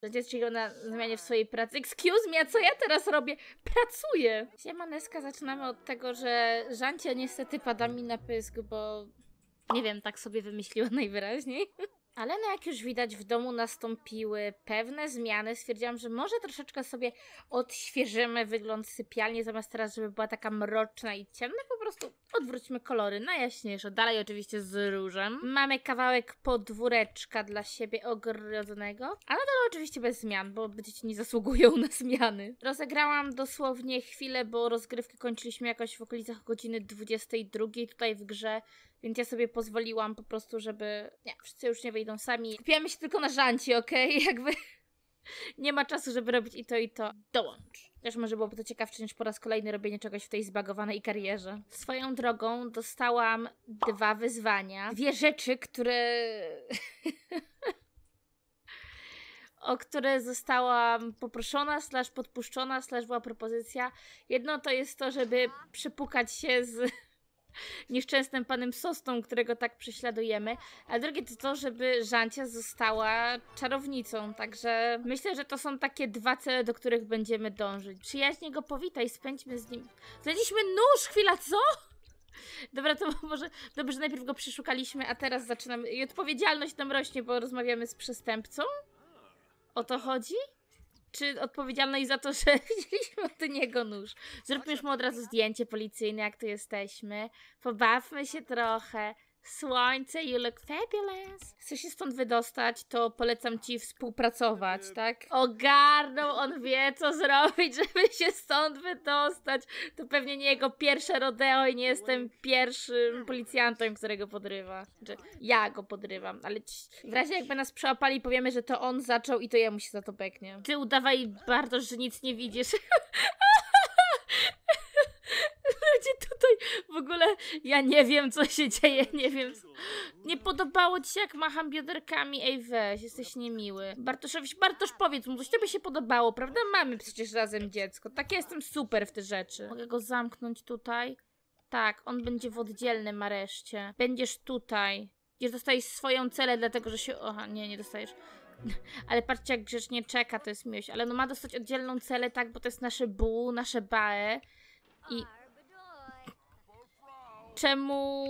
Dziecko na zmianie w swojej pracy. Excuse me, a co ja teraz robię? Pracuję! Siemaneska, zaczynamy od tego, że Żancia niestety pada mi na pysk, bo... Nie wiem, tak sobie wymyśliła najwyraźniej. Ale no jak już widać, w domu nastąpiły pewne zmiany. Stwierdziłam, że może troszeczkę sobie odświeżymy wygląd sypialni, zamiast teraz, żeby była taka mroczna i ciemna, po prostu odwróćmy kolory na jaśniejsze. Dalej oczywiście z różem. Mamy kawałek podwóreczka dla siebie ogrodzonego, ale to oczywiście bez zmian, bo dzieci nie zasługują na zmiany. Rozegrałam dosłownie chwilę, bo rozgrywkę kończyliśmy jakoś w okolicach godziny 22 tutaj w grze. Więc ja sobie pozwoliłam po prostu, żeby... Nie, wszyscy już nie wyjdą sami. Skupiamy się tylko na Żanci, okej? Jakby nie ma czasu, żeby robić i to, i to. Dołącz. Też może byłoby to ciekawsze niż po raz kolejny robienie czegoś w tej zbagowanej karierze. Swoją drogą dostałam 2 wyzwania. 2 rzeczy, które... o które zostałam poproszona, podpuszczona, była propozycja. Jedno to jest to, żeby przypukać się z... nieszczęsnym panem Sosną, którego tak prześladujemy, a drugie to to, żeby Żancia została czarownicą, także myślę, że to są takie 2 cele, do których będziemy dążyć. Przyjaźnie go powitaj, spędźmy z nim... Znaleźliśmy nóż! Chwila, co? Dobra, to może dobrze, że najpierw go przeszukaliśmy, a teraz zaczynamy... I odpowiedzialność nam rośnie, bo rozmawiamy z przestępcą? O to chodzi? Czy odpowiedzialność za to, że wzięliśmy od niego nóż? Zróbmy już mu od razu zdjęcie policyjne, jak tu jesteśmy. Pobawmy się trochę. Słońce, you look fabulous. Chcesz się stąd wydostać, to polecam ci współpracować, tak? Ogarnął, on wie, co zrobić, żeby się stąd wydostać. To pewnie nie jego pierwsze rodeo i nie jestem pierwszym policjantem, którego podrywa. Znaczy, ja go podrywam, ale w razie jakby nas przełapali, powiemy, że to on zaczął i to jemu się za to beknie. Ty udawaj, Bartosz, że nic nie widzisz. Ludzie tutaj w ogóle, ja nie wiem, co się dzieje, nie wiem. Nie podobało ci się, jak macham bioderkami? Ej, weź, jesteś niemiły. Bartosz, powiedz mu, coś tobie się podobało, prawda? Mamy przecież razem dziecko. Tak, ja jestem super w te rzeczy. Mogę go zamknąć tutaj? Tak, on będzie w oddzielnym areszcie. Będziesz tutaj. Dostajesz swoją celę, dlatego że się... Aha, nie dostajesz. Ale patrzcie, jak grzecznie czeka, to jest miłość. Ale no ma dostać oddzielną celę, tak, bo to jest nasze bu, nasze bae. I... Czemu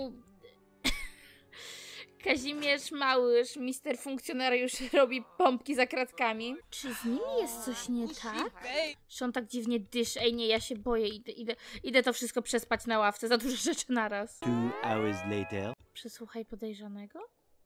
Kazimierz Małysz, mister funkcjonariusz, robi pompki za kratkami? Czy z nimi jest coś nie tak? Że on tak dziwnie dyszy? Ej, nie, ja się boję. Idę to wszystko przespać na ławce. Za dużo rzeczy naraz. 2 hours later. Przesłuchaj podejrzanego?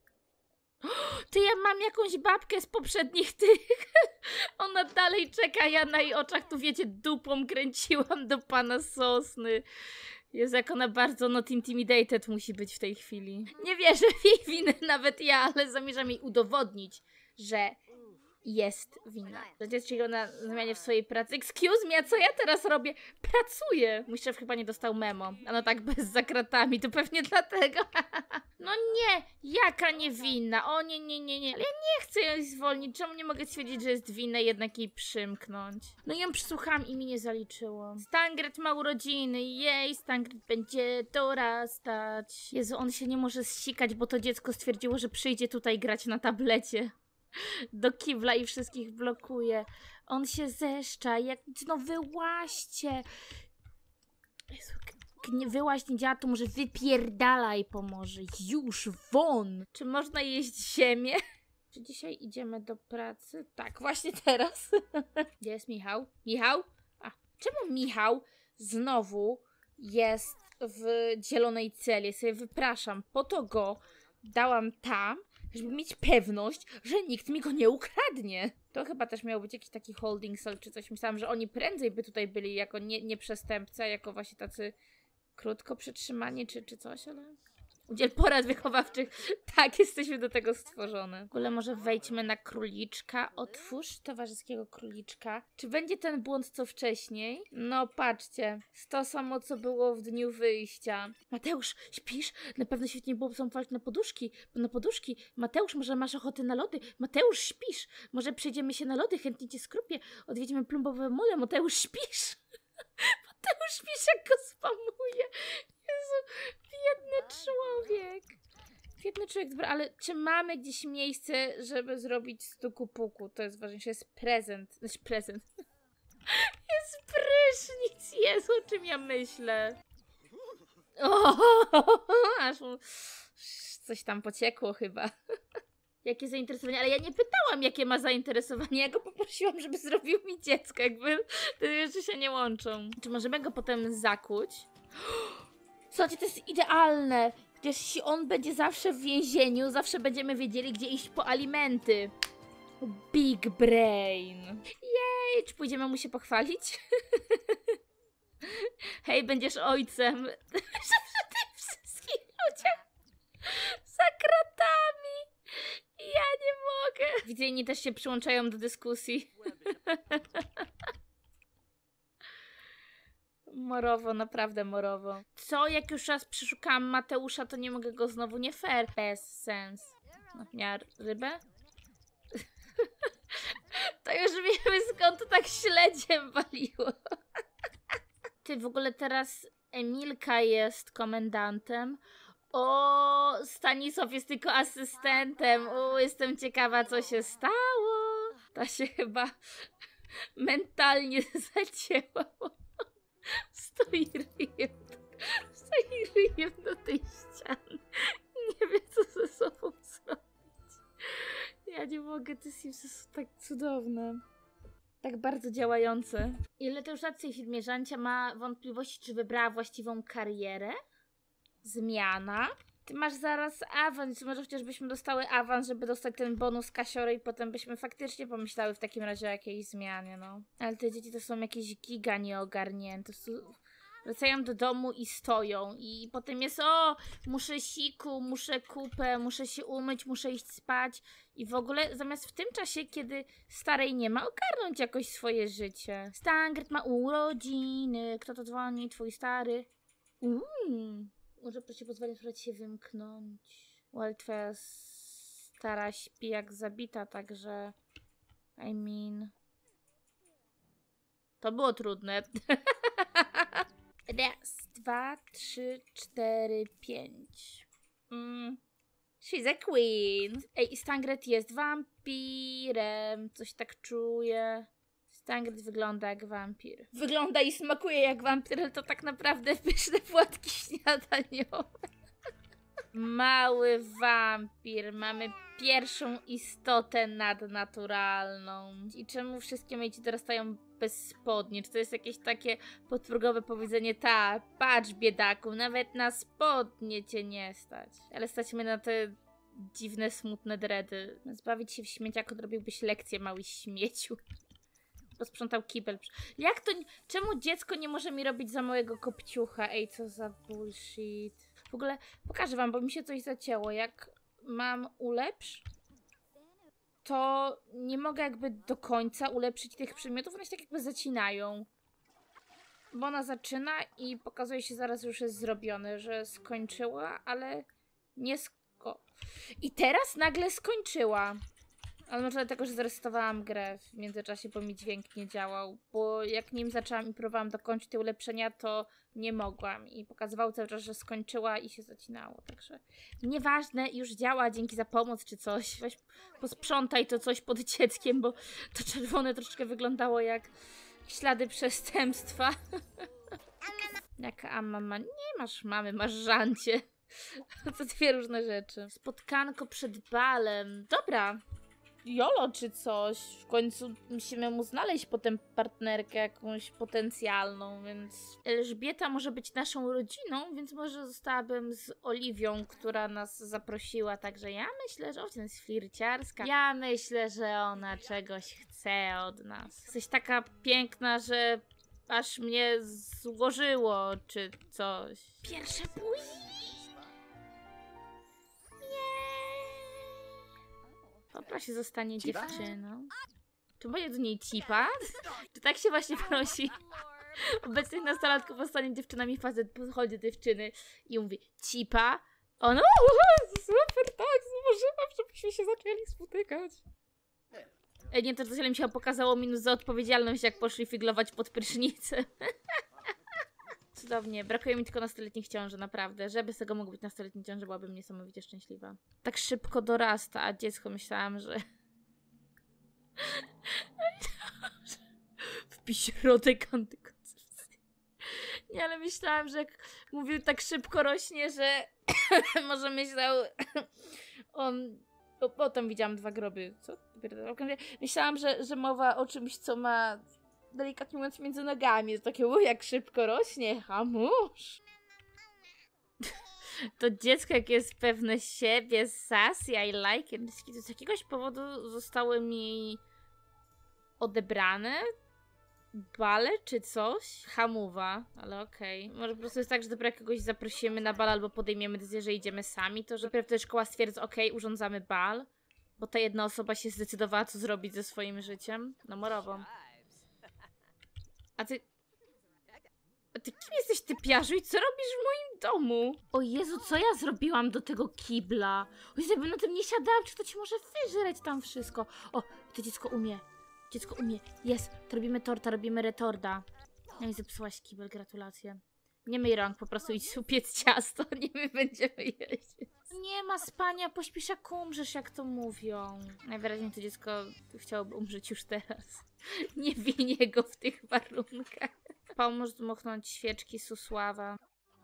Ty, ja mam jakąś babkę z poprzednich tych. Ona dalej czeka, ja na jej oczach tu, wiecie, dupą kręciłam do pana Sosny. Jezu, jak ona bardzo not intimidated musi być w tej chwili. Nie wierzę w jej winę, nawet ja, ale zamierzam jej udowodnić, że jest winna. Że dziecko na zmianie w swojej pracy. Excuse me, a co ja teraz robię? Pracuję! Mój szef chyba nie dostał memo. A no tak, bez za kratami, to pewnie dlatego. No nie, jaka niewinna? O nie. Ale ja nie chcę ją zwolnić. Czemu nie mogę stwierdzić, że jest winna i jednak jej przymknąć? No ją przesłuchałam i mi nie zaliczyło. Stangret ma urodziny, jej, Stangret będzie dorastać. Jezu, on się nie może zsikać, bo to dziecko stwierdziło, że przyjdzie tutaj grać na tablecie. Do kibla i wszystkich blokuje. On się zeszcza, jak... No wyłaźcie. Jezu, nie wyłaź, nie działa, to może wypierdalaj pomoże. Już, won! Czy można jeść ziemię? Czy dzisiaj idziemy do pracy? Tak, właśnie teraz. Gdzie jest Michał? Michał? A, czemu Michał znowu jest w zielonej celi? Sobie wypraszam, po to go dałam tam, żeby mieć pewność, że nikt mi go nie ukradnie. To chyba też miał być jakiś taki holding cell czy coś. Myślałam, że oni prędzej by tutaj byli jako nie przestępcy, a jako właśnie tacy krótko przetrzymani czy coś, ale... Udziel porad wychowawczych. Tak, jesteśmy do tego stworzone. W ogóle może wejdźmy na króliczka. Otwórz towarzyskiego króliczka. Czy będzie ten błąd co wcześniej? No patrzcie. To samo co było w dniu wyjścia. Mateusz, śpisz? Na pewno świetnie byłoby zamknąć na poduszki. Mateusz, może masz ochotę na lody? Mateusz, śpisz? Może przejdziemy się na lody? Chętnie cię skrupię. Odwiedzimy plumbowe mole. Mateusz, śpisz? Mateusz, śpisz, jak go spamuje. Jezu, biedny człowiek. Biedny człowiek, dobra, ale czy mamy gdzieś miejsce, żeby zrobić stuku puku? To jest ważniejsze, jest prezent. Znaczy prezent. Jest prysznic, Jezu, o czym ja myślę. O, aż mu coś tam pociekło chyba. Jakie zainteresowanie, ale ja nie pytałam, jakie ma zainteresowanie, ja go poprosiłam, żeby zrobił mi dziecko, jakby te rzeczy się nie łączą. Czy możemy go potem zakuć? Słuchajcie, to jest idealne, gdyż jeśli on będzie zawsze w więzieniu, zawsze będziemy wiedzieli, gdzie iść po alimenty. Big brain. Jej, czy pójdziemy mu się pochwalić? Hej, będziesz ojcem. Przy tych wszystkich ludziach za kratami. Ja nie mogę. Widzę, inni też się przyłączają do dyskusji. Morowo, naprawdę morowo. Co, jak już raz przeszukałam Mateusza, to nie mogę go znowu, nie fair. Bez sens. No, miała rybę? To już wiemy, skąd to tak śledziem waliło. Ty, w ogóle teraz Emilka jest komendantem. O, Stanisław jest tylko asystentem. Jestem ciekawa, co się stało. Ta się chyba mentalnie zacięła. Stoi ryjem do tej ściany. Nie wie, co ze sobą zrobić. Ja nie mogę, te Simsy są tak cudowne. Tak bardzo działające. Ile to już lat w tej firmie Żancia ma wątpliwości, czy wybrała właściwą karierę? Zmiana? Ty masz zaraz awans, może chociażbyśmy dostały awans, żeby dostać ten bonus kasiory i potem byśmy faktycznie pomyślały w takim razie o jakiejś zmianie, no. Ale te dzieci to są jakieś giga nieogarnięte. Wracają do domu i stoją i potem jest muszę siku, muszę kupę, muszę się umyć, muszę iść spać i w ogóle zamiast w tym czasie, kiedy starej nie ma, ogarnąć jakoś swoje życie. Stangert ma urodziny, kto to dzwoni? Twój stary? Może proszę pozwolić się wymknąć. Well, twoja stara śpi jak zabita, także to było trudne. Raz, 2, 3, 4, 5. She's a queen. Ej, Stangret jest wampirem. Coś tak czuję. Stangret wygląda jak wampir. Wygląda i smakuje jak wampir, ale to tak naprawdę pyszne płatki śniadaniowe. Mały wampir. Mamy pierwszą istotę nadnaturalną. I czemu wszystkie moje dzieci dorastają bez spodni? Czy to jest jakieś takie podprogowe powiedzenie? Ta, patrz biedaku, nawet na spodnie cię nie stać. Ale stać mnie na te dziwne, smutne dredy. Zbawić się w śmieciach, odrobiłbyś lekcję, mały śmieciu. Posprzątał kibel. Jak to? Czemu dziecko nie może mi robić za małego kopciucha? Ej, co za bullshit. W ogóle pokażę wam, bo mi się coś zacięło. Jak mam ulepsz, to nie mogę jakby do końca ulepszyć tych przedmiotów. One się tak jakby zacinają. Bo ona zaczyna i pokazuje się zaraz, że już jest zrobione, że skończyła, ale nie I teraz nagle skończyła. Ale może dlatego, że zresetowałam grę w międzyczasie, bo mi dźwięk nie działał. Bo jak nim zaczęłam i próbowałam dokończyć te ulepszenia, to nie mogłam. I pokazywało cały czas, że skończyła i się zacinało. Także nieważne, już działa, dzięki za pomoc czy coś. Weź posprzątaj to coś pod dzieckiem, bo to czerwone troszeczkę wyglądało jak ślady przestępstwa. Jaka mama? Nie masz mamy, masz Żancie. To dwie różne rzeczy. Spotkanko przed balem. Dobra. Jolo czy coś. W końcu musimy mu znaleźć potem partnerkę jakąś potencjalną, więc Elżbieta może być naszą rodziną, więc może zostałabym z Oliwią, która nas zaprosiła, także ja myślę, że ona jest flirciarska. Ja myślę, że ona czegoś chce od nas. Jesteś taka piękna, że aż mnie złożyło, czy coś. Pierwsze buzi. Poprosi zostanie dziewczyną. Czy będzie do niej cipa? Czy tak się właśnie prosi? Obecnych nastolatków zostanie dziewczynami, facet podchodzi do dziewczyny i mówi cipa. Ono, super, tak, złożyłam, żebyśmy się zaczęli spotykać. Nie, to mi się pokazało minus za odpowiedzialność, jak poszli figlować pod prysznicem. Cudownie. Brakuje mi tylko nastoletnich ciąży, naprawdę. Żeby z tego mógł być nastoletni ciąży, byłabym niesamowicie szczęśliwa. Tak szybko dorasta, a dziecko myślałam, że... Wpisz środek antykoncepcji. Nie, ale myślałam, że jak mówił tak szybko rośnie, że może myślał on... Potem widziałam 2 groby. Co? Myślałam, że mowa o czymś, co ma delikatnie mówiąc między nogami. To takie, jak szybko rośnie, hamusz. To dziecko, jak jest pewne siebie, sassy, I like it. Z jakiegoś powodu zostały mi odebrane bale czy coś? Hamuwa, ale okej. Może po prostu jest tak, że dopiero jak kogoś zaprosimy na bal albo podejmiemy decyzję, że idziemy sami, to że dopiero wtedy szkoła stwierdza, urządzamy bal, bo ta jedna osoba się zdecydowała, co zrobić ze swoim życiem. No morowo. A ty kim jesteś, typiarzu, i co robisz w moim domu? O Jezu, co ja zrobiłam do tego kibla? O Jezu, jakbym na tym nie siadałam, czy to ci może wyżreć tam wszystko? O, to dziecko umie. Dziecko umie. Jest, to robimy torta, robimy retorda. No i zepsułaś kibel, gratulacje. Nie myj rąk, po prostu idź upiec ciasto, nie my będziemy jeść. Nie ma spania, pośpisz jak umrzesz, jak to mówią. Najwyraźniej to dziecko chciałoby umrzeć już teraz. Nie winię go w tych warunkach. Pomóż dmuchnąć świeczki Susława.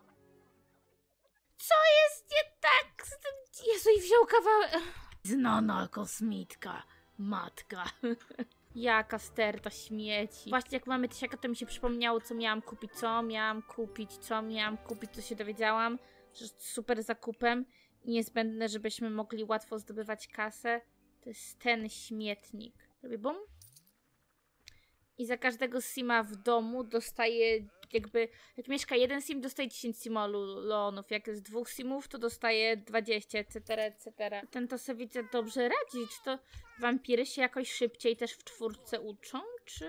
Co jest nie tak z tym? Jezu, i wziął kawałek. Znana kosmitka, matka. Jaka sterta śmieci. Właśnie jak mamy tysiaka, to mi się przypomniało, co miałam kupić, to się dowiedziałam, że super zakupem i niezbędne, żebyśmy mogli łatwo zdobywać kasę. To jest ten śmietnik. Robię bum. I za każdego sima w domu dostaje jakby, jak mieszka jeden sim, dostaje 10 simoleonów, jak jest 2 simów, to dostaje 20, etc., etc. Ten to sobie widzę dobrze radzi. Czy to wampiry się jakoś szybciej też w 4 uczą, czy...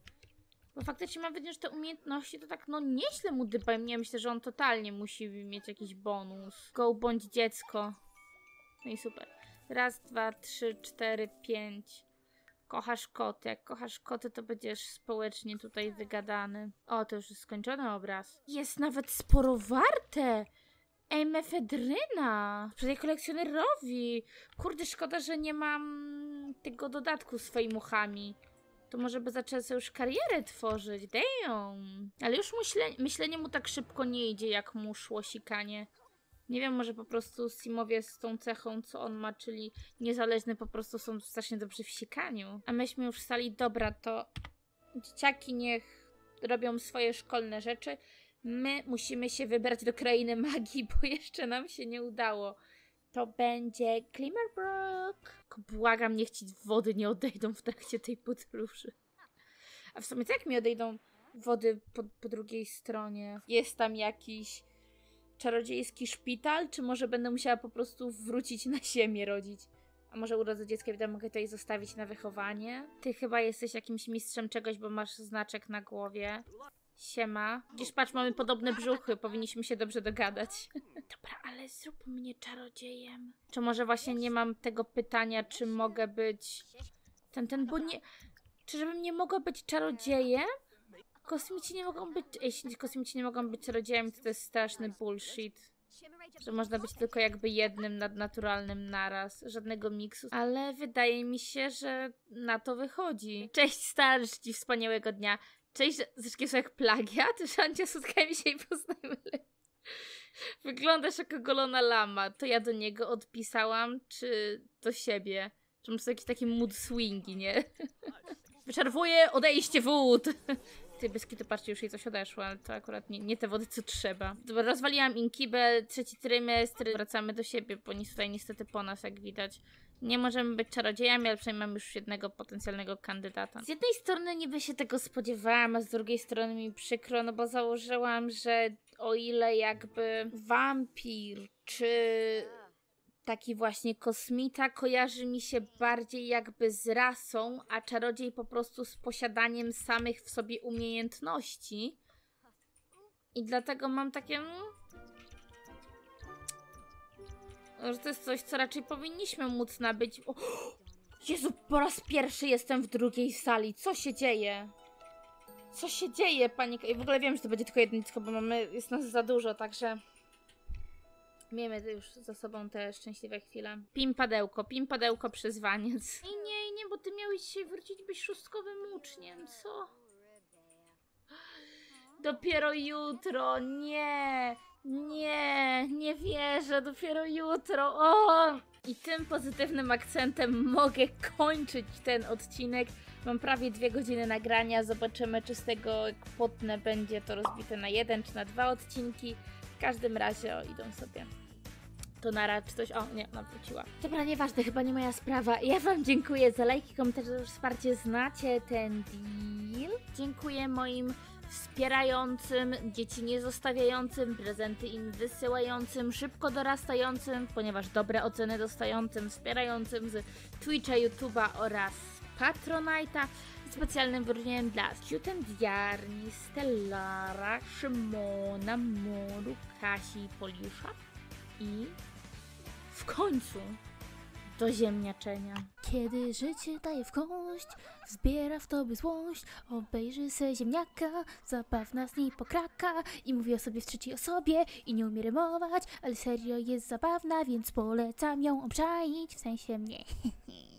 Bo faktycznie mam wrażenie, że te umiejętności to tak, no nieźle mu dypają. Nie, myślę, że on totalnie musi mieć jakiś bonus. Go bądź dziecko. No i super. 1, 2, 3, 4, 5... Kochasz koty. Jak kochasz koty, to będziesz społecznie tutaj wygadany. O, to już jest skończony obraz. Jest nawet sporo warte! Ej, mefedryna! Sprzedaję kolekcjonerowi! Kurde, szkoda, że nie mam tego dodatku z fejmuchami. To może by zaczęła sobie już karierę tworzyć. Damn! Ale już myślenie mu tak szybko nie idzie, jak mu szło sikanie. Nie wiem, może po prostu simowie z tą cechą, co on ma, czyli niezależny, po prostu są strasznie dobrzy w sikaniu. A myśmy już stali, dobra, to dzieciaki niech robią swoje szkolne rzeczy. My musimy się wybrać do krainy magii, bo jeszcze nam się nie udało. To będzie Glimmerbrook. Błagam, niech ci wody nie odejdą w trakcie tej podróży. A w sumie co jak mi odejdą wody po drugiej stronie? Jest tam jakiś czarodziejski szpital, czy może będę musiała po prostu wrócić na ziemię rodzić? A może urodzę dziecko i mogę tutaj zostawić na wychowanie? Ty chyba jesteś jakimś mistrzem czegoś, bo masz znaczek na głowie. Siema. Dziś patrz, mamy podobne brzuchy, powinniśmy się dobrze dogadać. Dobra, ale zrób mnie czarodziejem. Czy może właśnie nie mam tego pytania, czy mogę być... bo nie... Czy żebym nie mogła być czarodziejem? Kosmici nie mogą być... Jeśli kosmici nie mogą być czarodziejami, to jest straszny bullshit. Że można być tylko jakby jednym nadnaturalnym naraz. Żadnego miksu. Ale wydaje mi się, że na to wychodzi. Cześć stary, życzę ci wspaniałego dnia. Cześć, zresztą są jak plagiat? Żancia, spotkajmy się i poznajmy. Wyglądasz jak ogolona lama. To ja do niego odpisałam, czy do siebie? Że mam jakieś takie mood swingi, nie? Wyczerwuję odejście wód. Ty, bez kitu, patrzcie, już jej coś odeszło, ale to akurat nie te wody, co trzeba. Dobra, rozwaliłam inkibę, 3. trymestr, wracamy do siebie, bo nic tutaj niestety po nas, jak widać. Nie możemy być czarodziejami, ale przynajmniej mamy już jednego potencjalnego kandydata. Z jednej strony niby się tego spodziewałam, a z drugiej strony mi przykro, no bo założyłam, że o ile jakby wampir, czy taki właśnie kosmita kojarzy mi się bardziej jakby z rasą, a czarodziej po prostu z posiadaniem samych w sobie umiejętności. I dlatego mam takie... że to jest coś, co raczej powinniśmy móc nabyć. O! Jezu, po raz pierwszy jestem w drugiej sali. Co się dzieje? Co się dzieje, panika? I w ogóle wiem, że to będzie tylko jedno, bo jest nas za dużo, także... Miejmy już za sobą te szczęśliwe chwile. Pimpadełko, przyzwaniec. Nie, bo ty miałeś dzisiaj wrócić być szóstkowym uczniem, co? Dopiero jutro, nie wierzę, dopiero jutro, o! I tym pozytywnym akcentem mogę kończyć ten odcinek. Mam prawie 2 godziny nagrania, zobaczymy, czy z tego, jak potnę, będzie to rozbite na 1 czy na 2 odcinki. W każdym razie, idą sobie. To nara, czy coś... O, nie, ona wróciła. Dobra, nieważne, chyba nie moja sprawa. Ja wam dziękuję za lajki, komentarze, wsparcie. Znacie ten deal. Dziękuję moim wspierającym, dzieci nie zostawiającym, prezenty im wysyłającym, szybko dorastającym, ponieważ dobre oceny dostającym, wspierającym z Twitcha, YouTube'a oraz Patronite'a. Specjalnym wyróżnieniem dla Cute Diarni, Stellara, Szymona, Moru, Kasi, Poliusza i w końcu do ziemniaczenia. Kiedy życie daje w kość, wzbiera w tobie złość, obejrzy se ziemniaka, zabawna z niej pokraka i mówi o sobie w trzeciej osobie i nie umie rymować, ale serio jest zabawna, więc polecam ją obczaić, w sensie mnie.